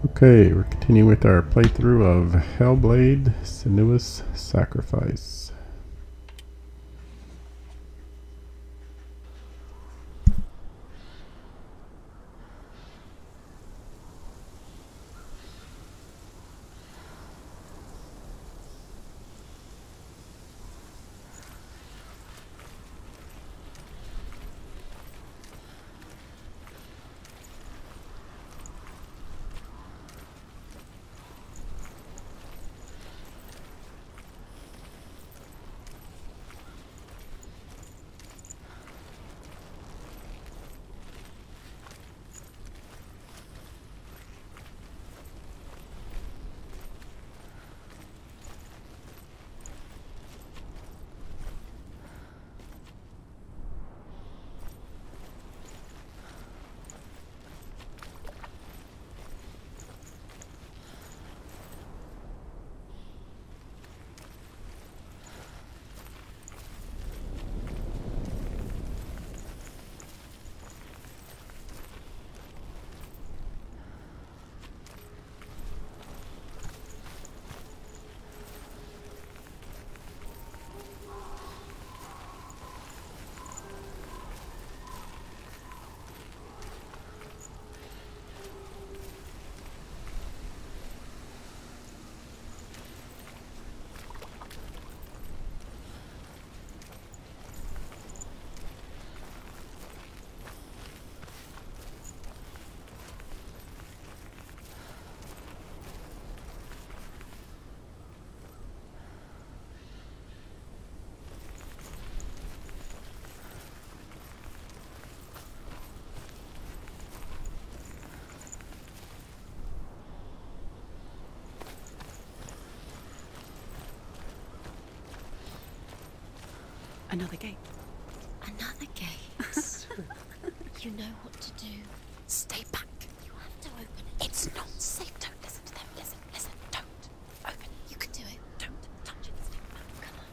Okay, we're continuing with our playthrough of Hellblade: Senua's Sacrifice. Another gate. Another gate. You know what to do. Stay back. You have to open it. It's not safe. Don't listen to them. Listen. Don't. Open it. You can do it. Don't touch it. Stay back. Come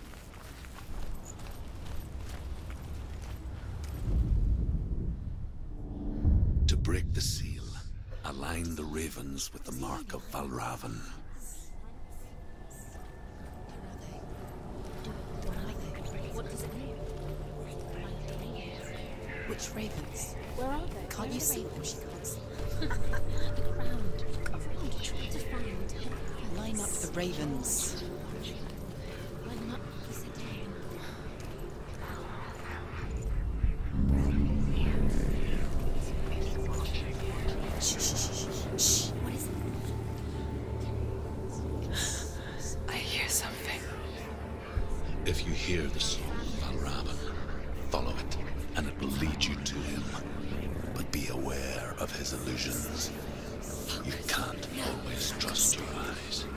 on. To break the seal, align the ravens with the mark of Valravn. Which ravens? Where are they? Can't you see them? She can't see the ground. Try to find. Line up the ravens. Line them up. Sit down. Shh. What is it? I hear something. If you hear the song of Valravn, follow it, and it will lead you to him. But be aware of his illusions. You can't always trust your eyes.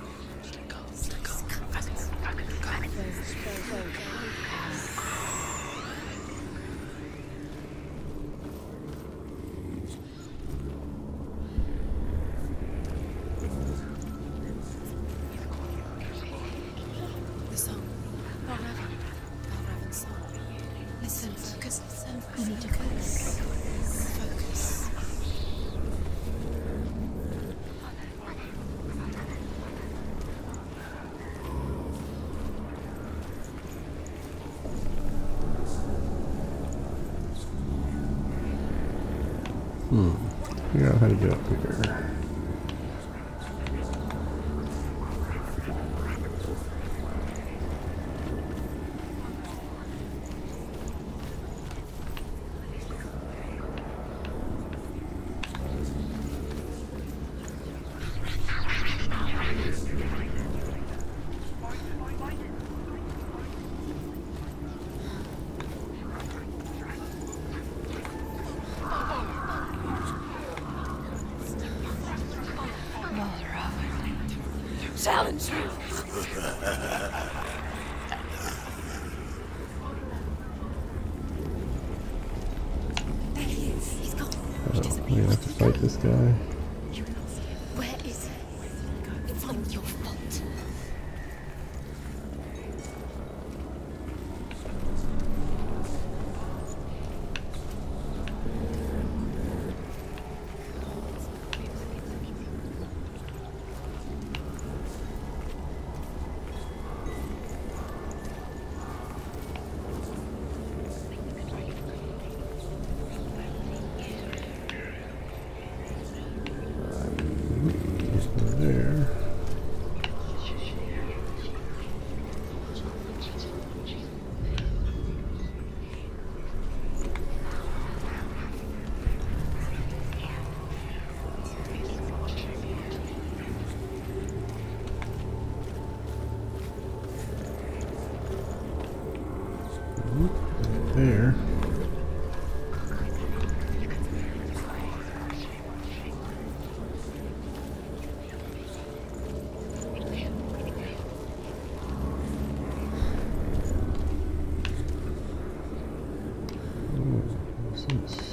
The song. Valravn's song. Listen, focus. You need to focus. Focus. Figure out how to get up here. Challenge me. There he is. He's gone. We have to fight this guy. Where is he? It's not your fault. there. What's this?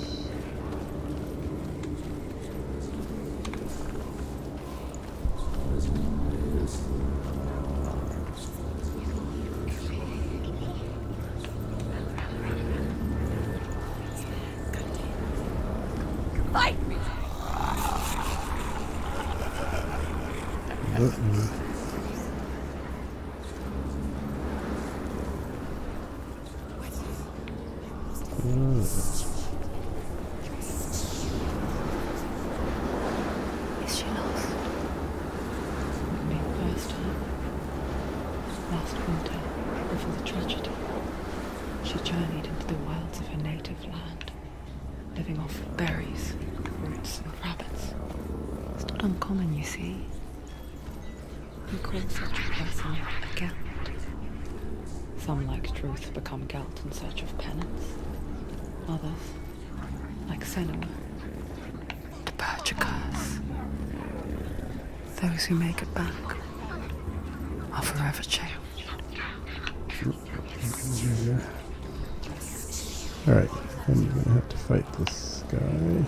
Fight me! Is she lost? With me the first time. Last winter, before the tragedy, she journeyed into the wilds of her native land, living off berries, roots, and rabbits. It's not uncommon, you see. We call such a person a Gelt. Some, like Truth, become Gelt in search of penance. Others, like Senua, to purge a curse. Those who make it back are forever changed. Alright, I'm gonna have to fight this guy.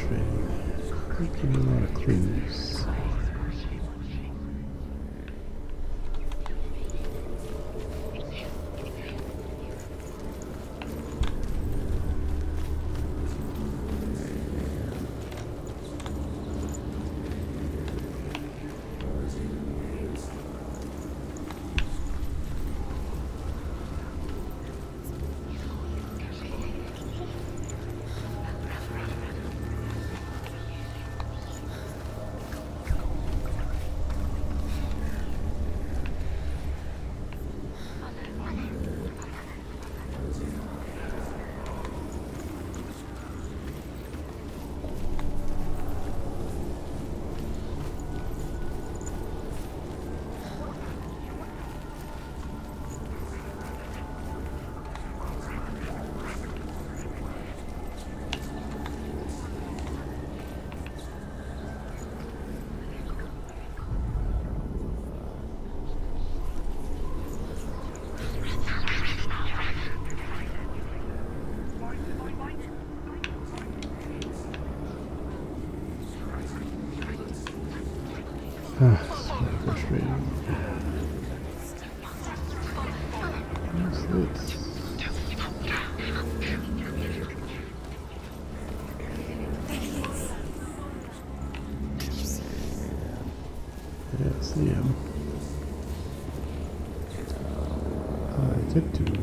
frustrating. Give me a lot of clues. Ah, so frustrating. What's this? Yeah, I see him. I did too.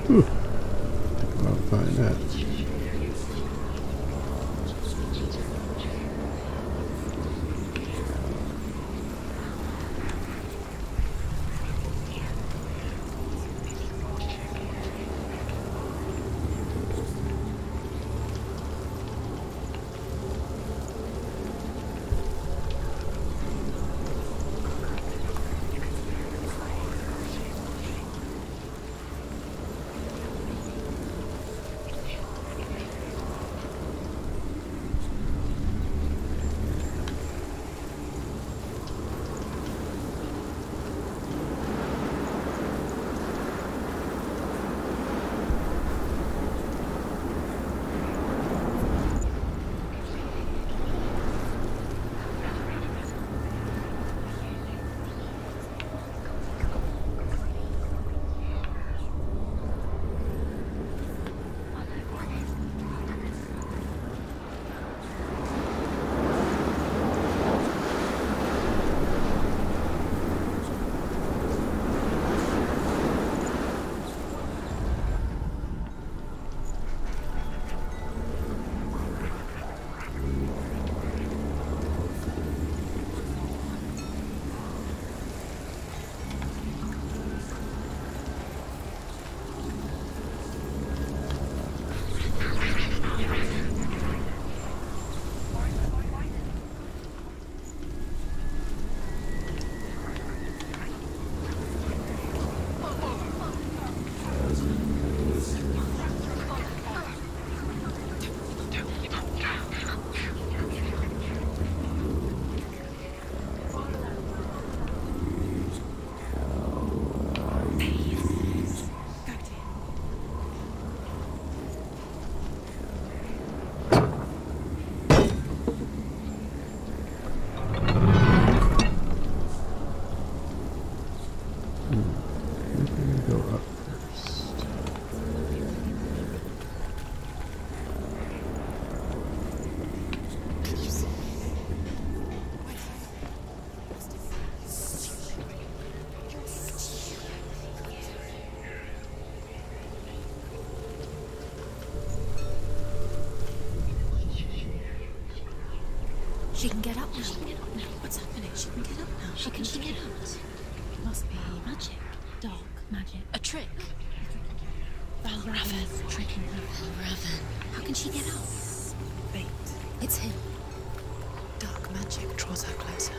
Whew. Take a while to find that. She can get up now. What's happening? She can get up now. How can she get out? Must be magic. Dark magic. A trick. Valravan tricking her. Valravan. How can she get out? Fate. It's him. Dark magic draws her closer.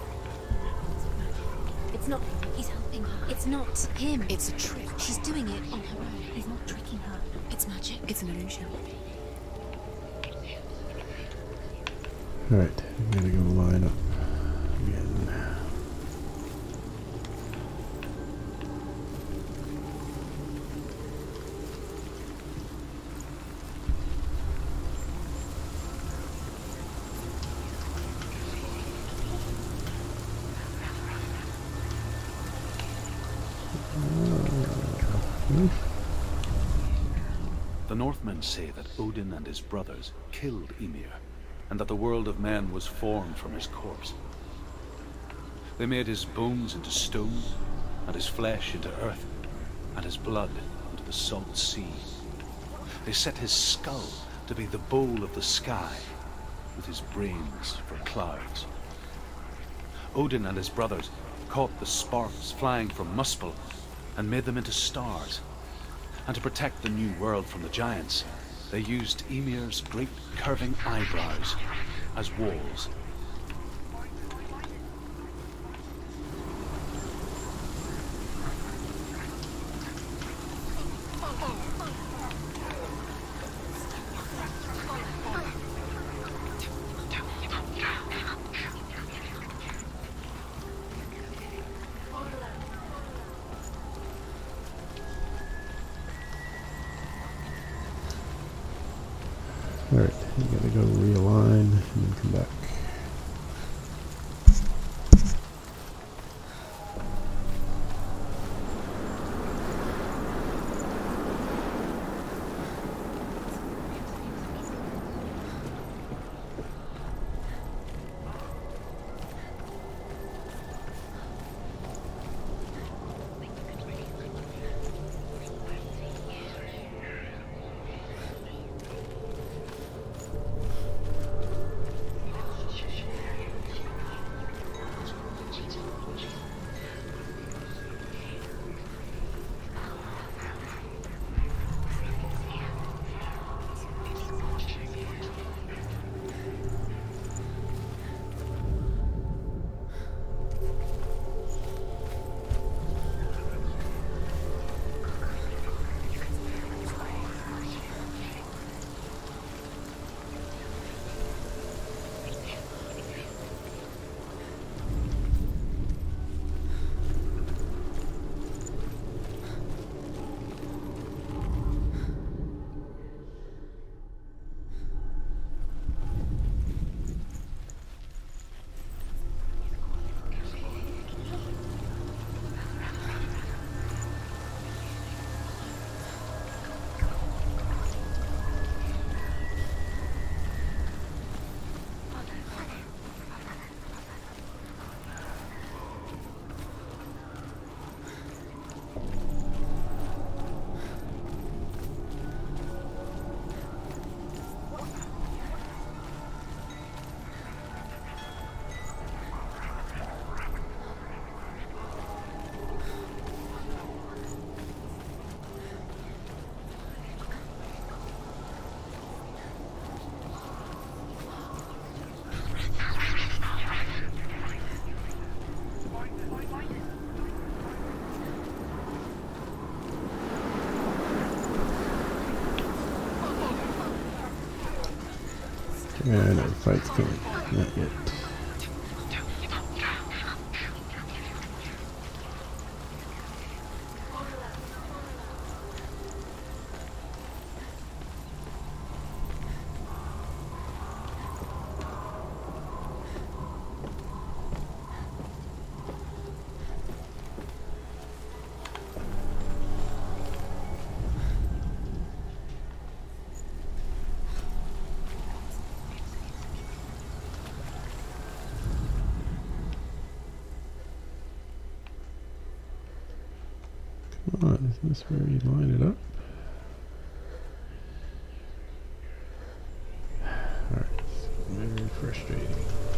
It's not. He's helping her. It's not him. It's a trick. She's doing it on her own. He's not tricking her. It's magic. It's an illusion. Alright, I'm gonna go line up again. The Northmen say that Odin and his brothers killed Ymir, and that the world of men was formed from his corpse. They made his bones into stone, and his flesh into earth, and his blood into the salt sea. They set his skull to be the bowl of the sky, with his brains for clouds. Odin and his brothers caught the sparks flying from Muspel and made them into stars. And to protect the new world from the giants, they used Ymir's great curving eyebrows as walls. Alright, you gotta go realign and then come back. And our fight's coming. Not yet. Come on, is this where you line it up? Alright, very frustrating.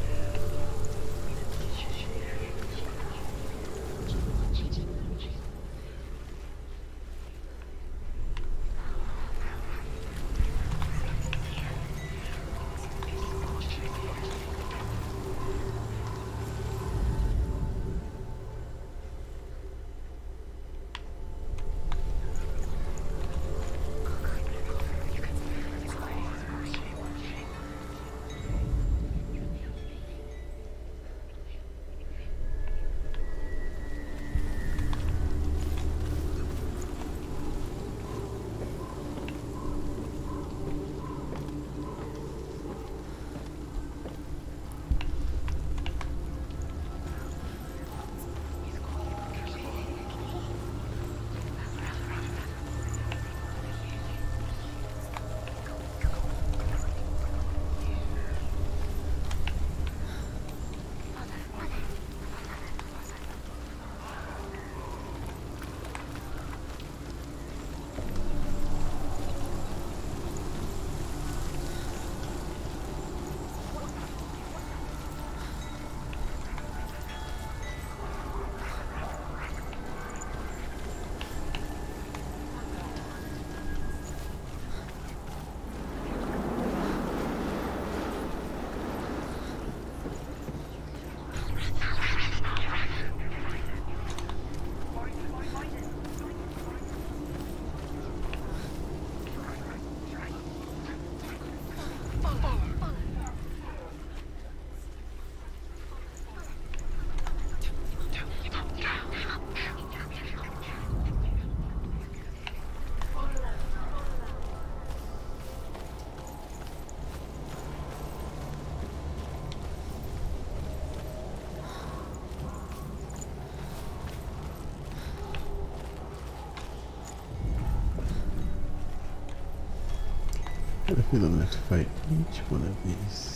I feel I'm gonna have to fight each one of these.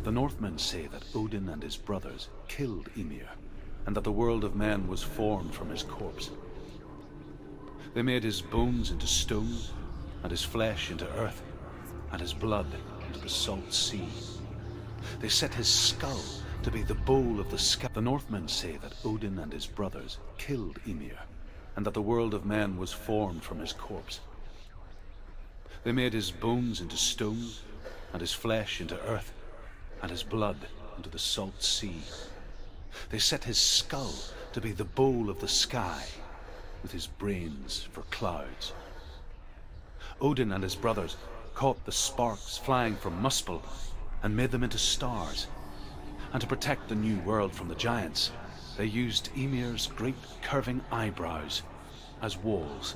The Northmen say that Odin and his brothers killed Ymir, and that the world of men was formed from his corpse. They made his bones into stone, and his flesh into earth, and his blood into the salt sea. They set his skull to be the bowl of the sky. The Northmen say that Odin and his brothers killed Ymir, and that the world of men was formed from his corpse. They made his bones into stone, and his flesh into earth, and his blood into the salt sea. They set his skull to be the bowl of the sky, with his brains for clouds. Odin and his brothers caught the sparks flying from Muspel and made them into stars. And to protect the new world from the giants, they used Ymir's great curving eyebrows as walls.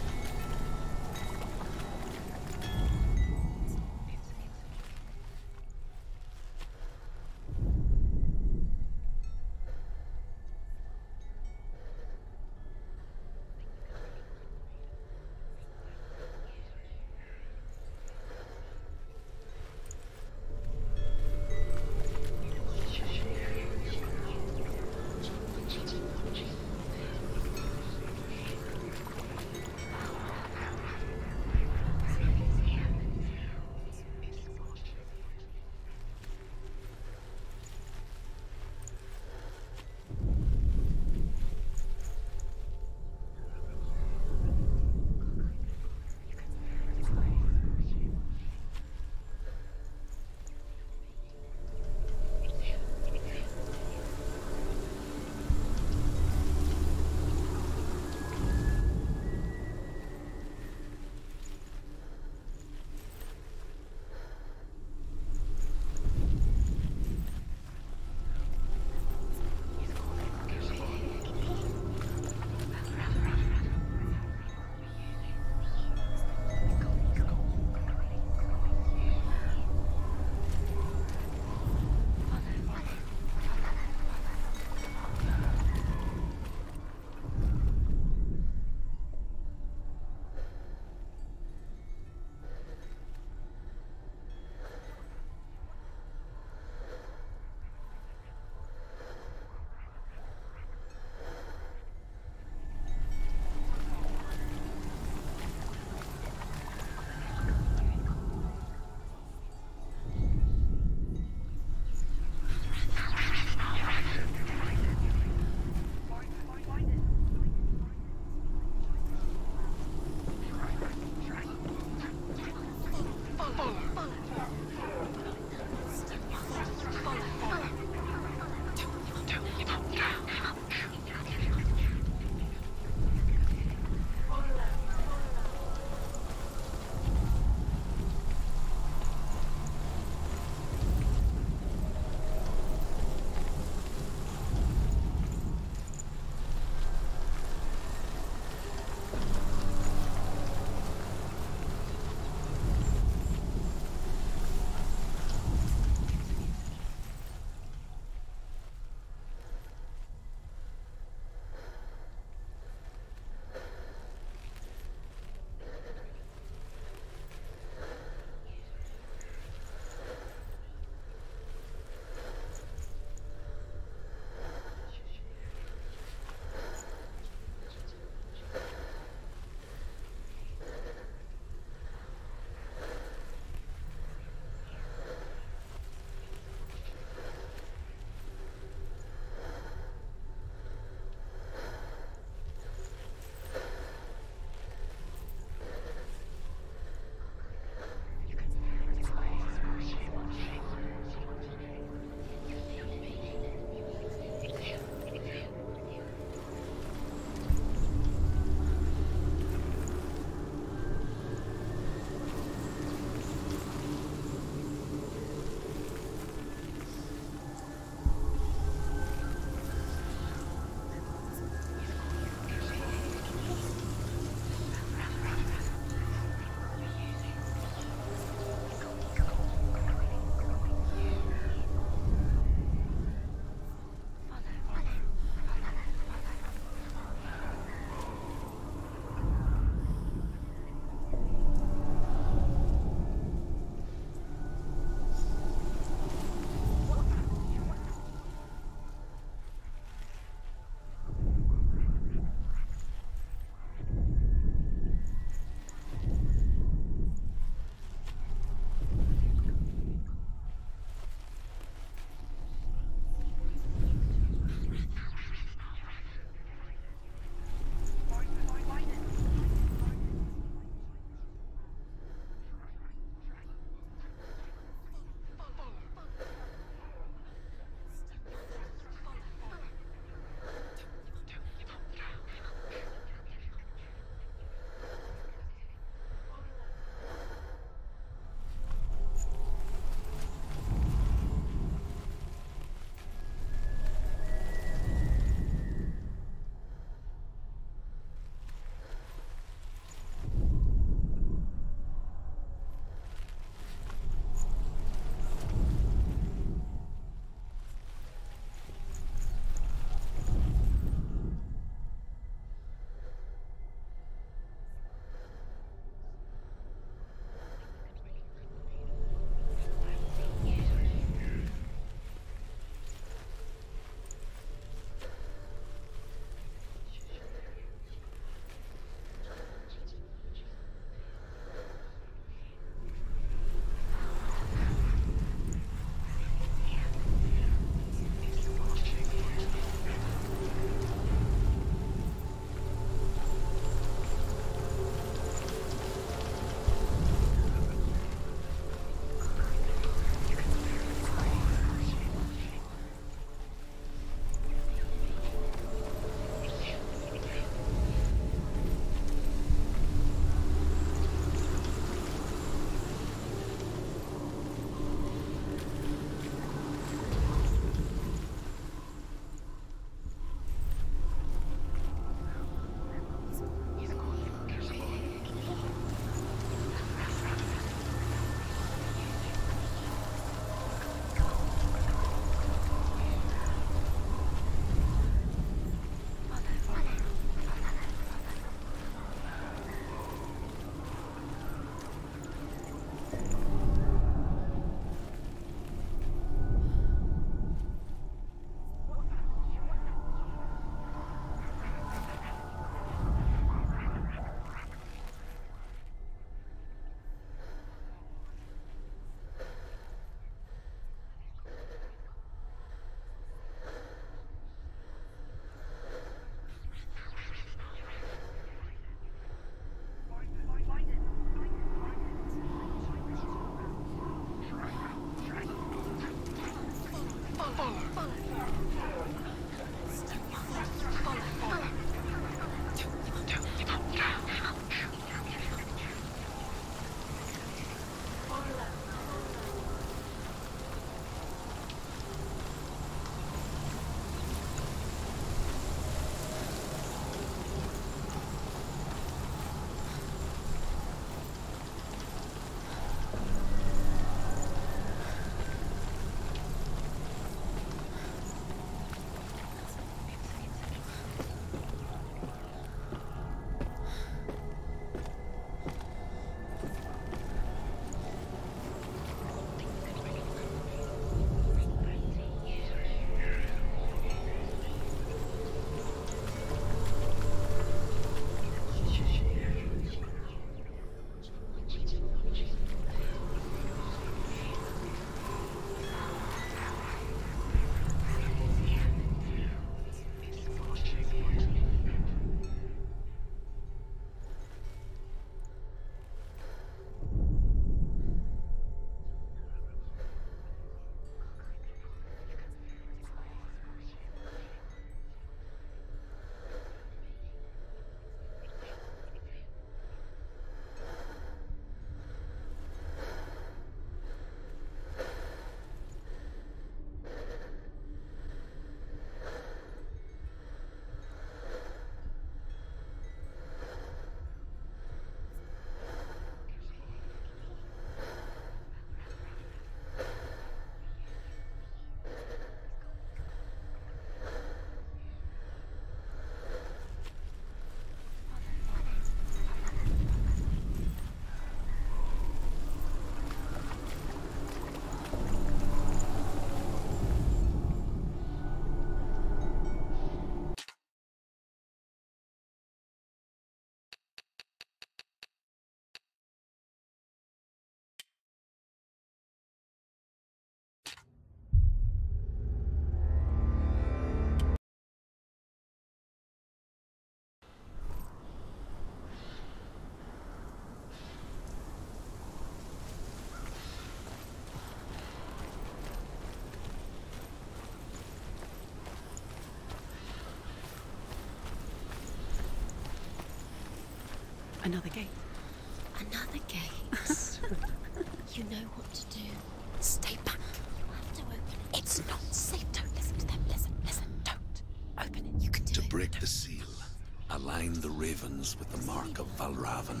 Another gate. Another gate. You know what to do. Stay back. You have to open it. It's not safe. Don't listen to them. Listen, don't. Open it. You can do it. To break the seal, align the ravens with the mark of Valravan.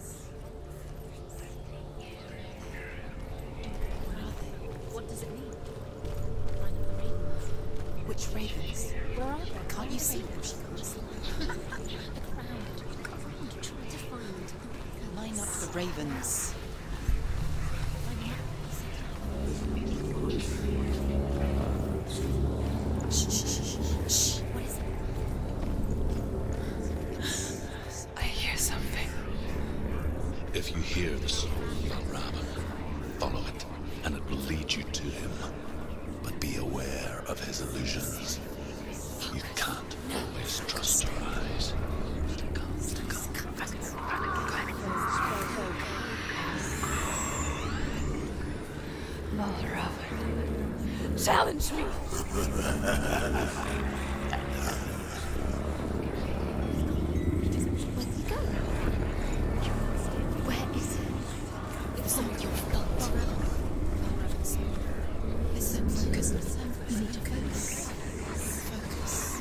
Where are they? What does it mean? Line up the ravens. Which ravens? Where are they? Can't you see them? She can't see them. The crowd. Trying to find. Line up the ravens. Shh. What is it? I hear something. If you hear the soul of Valravan, follow it, and it will lead you to him. But be aware of his illusions. You can't always trust your eyes. Valravan, challenge me. Where is it? It's on your fault. Listen, focus. You need to focus. Focus.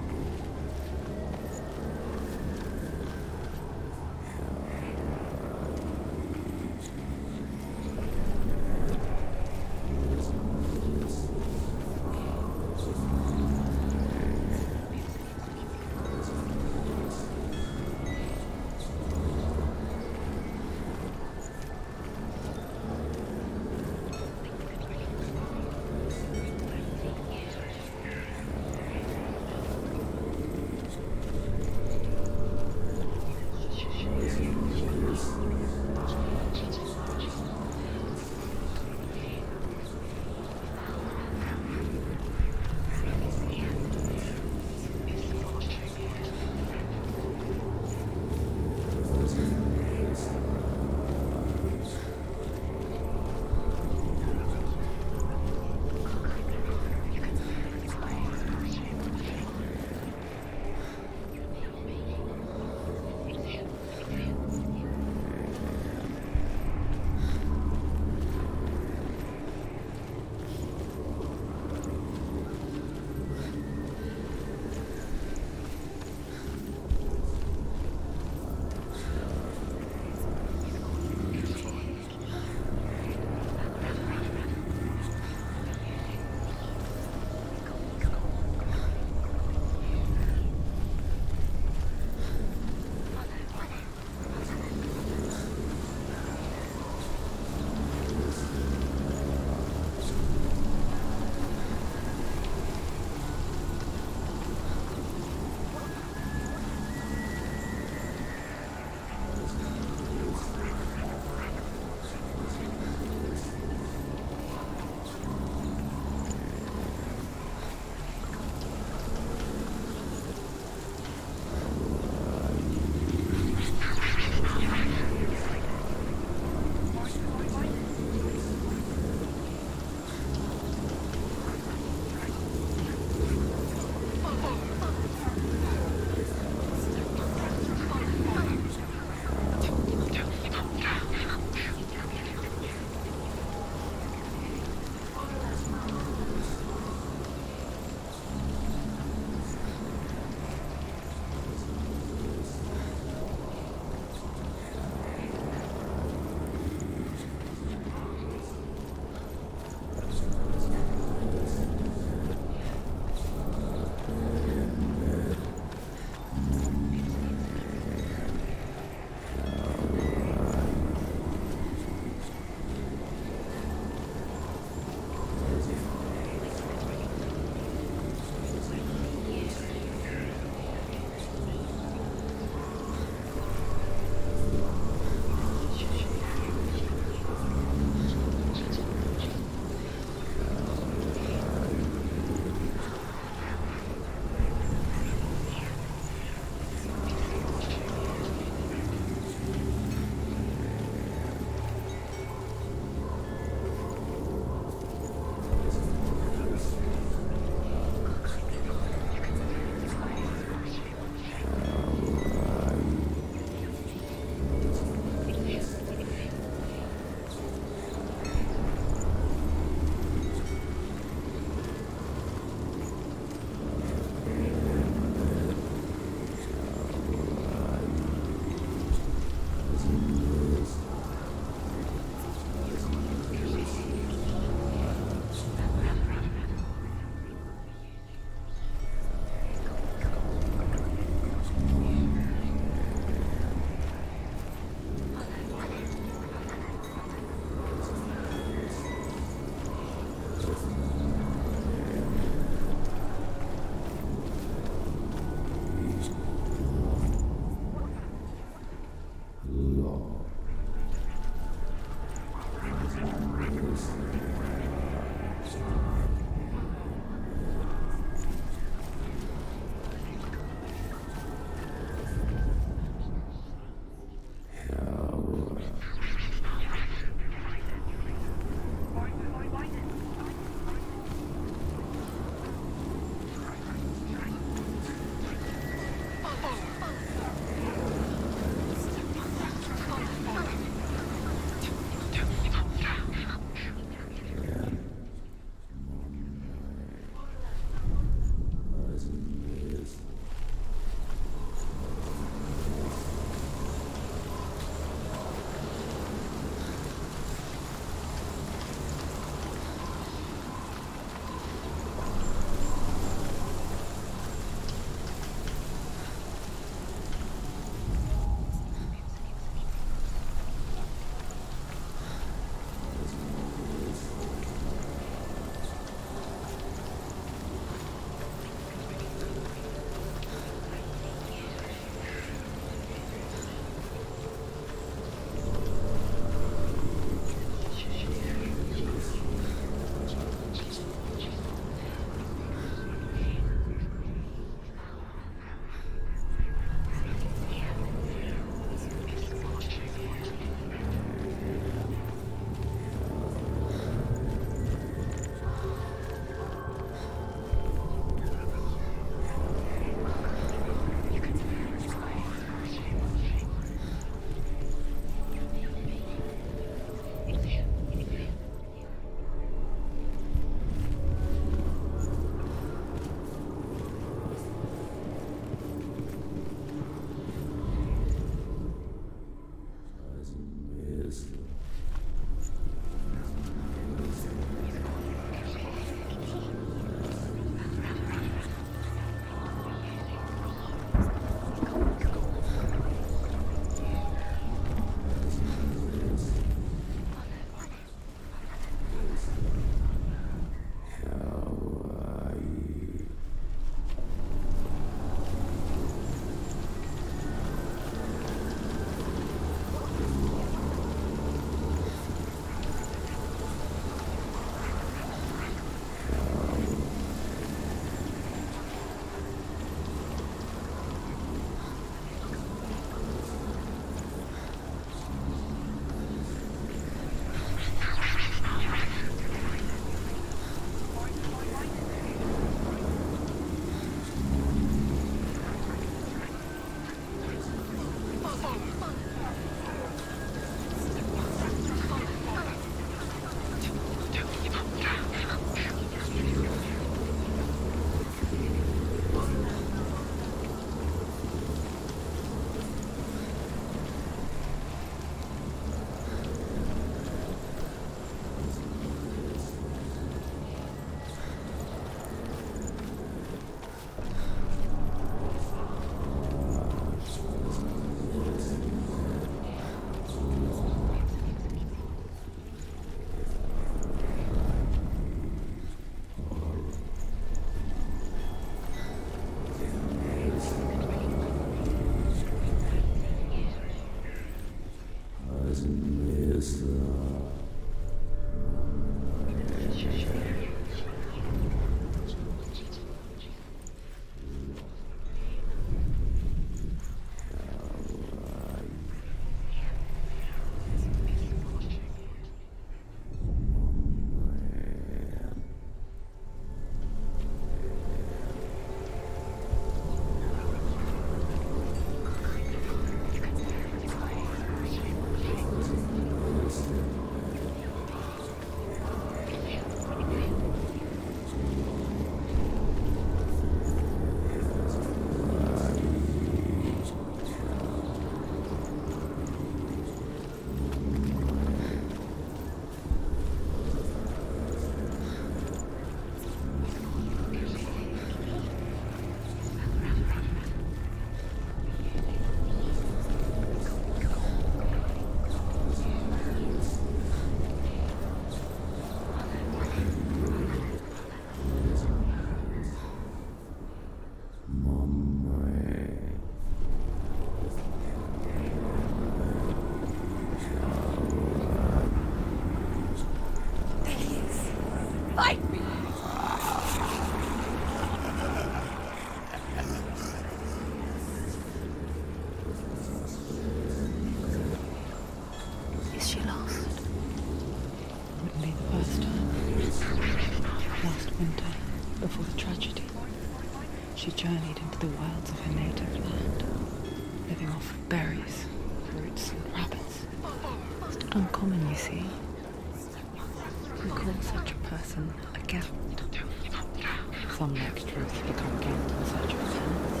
journeyed into the wilds of her native land, living off of berries, roots, and rabbits. It's not uncommon, you see. We call such a person a Gelt. Some, like Truth, become Gelt in search of penance.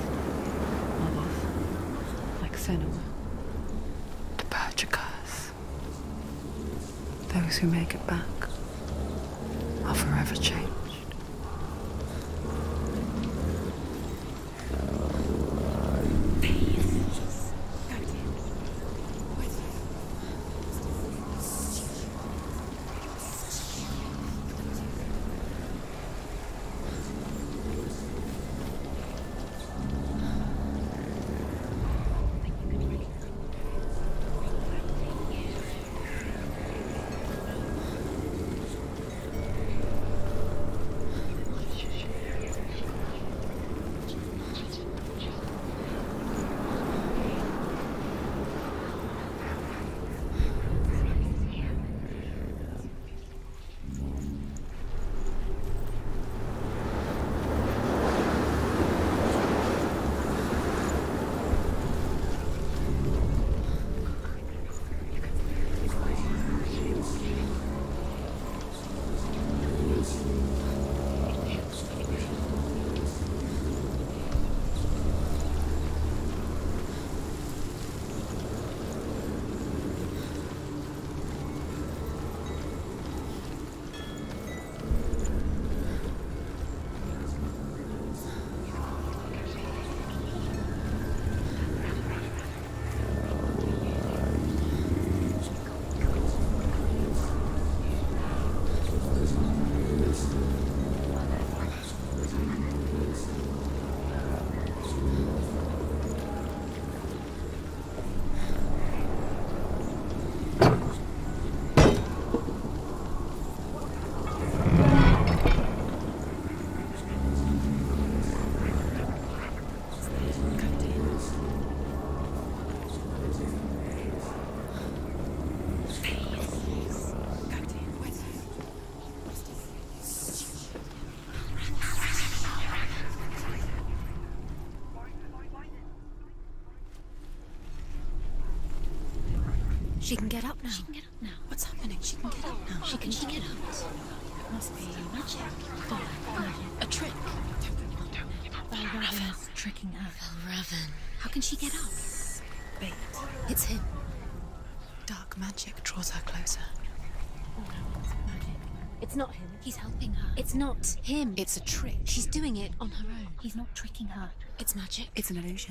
Others, like Senua, the Purchakers. Those who make it back are forever changed. She can get up now. She can get up now. What's happening? She can get up now. How can she get out? It must be magic. A trick. Valravan is tricking her. Valravan. How can she get up? Bait. It's him. Dark magic draws her closer. Oh no, it's magic. It's not him. He's helping her. It's not him. It's a trick. She's doing it on her own. He's not tricking her. It's magic. It's an illusion.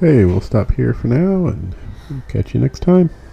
Okay, we'll stop here for now and catch you next time.